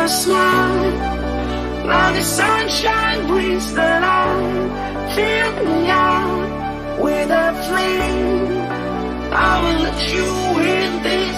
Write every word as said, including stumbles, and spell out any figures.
your smile. Now the sunshine brings the light. Fill me out with a flame. I will let you in this.